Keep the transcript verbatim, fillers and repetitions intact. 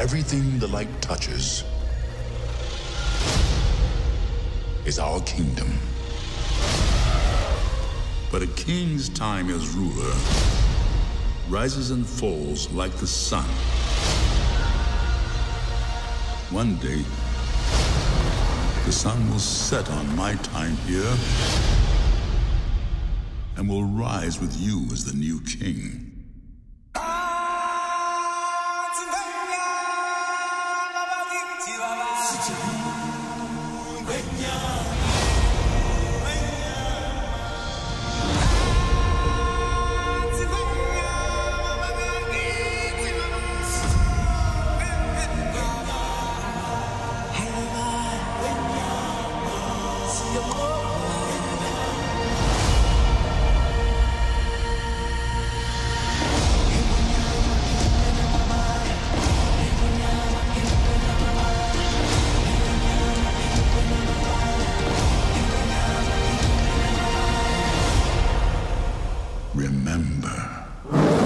everything the light touches is our kingdom. But a king's time as ruler rises and falls like the sun. One day, the sun will set on my time here and will rise with you as the new king. Remember.